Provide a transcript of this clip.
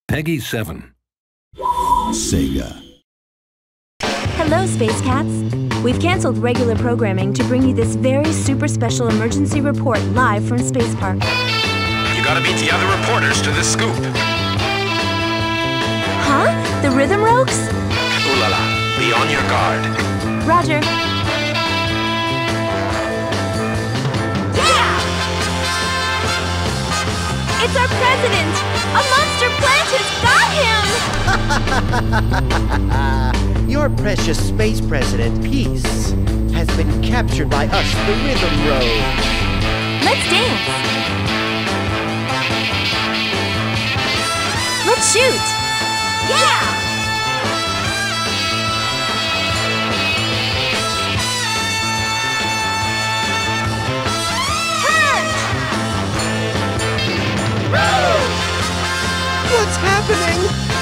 Peggy 7. Sega. Hello, Space Cats. We've canceled regular programming to bring you this very super special emergency report live from Space Park. You gotta beat the other reporters to the scoop. Huh? The Rhythm Rogues? Ooh la la, be on your guard. Roger. Yeah! It's our president! A monster plant has got him! Your precious space president, Peace, has been captured by us, the Rhythm Rogues. Let's dance! Let's shoot! Yeah! Turn! What's happening?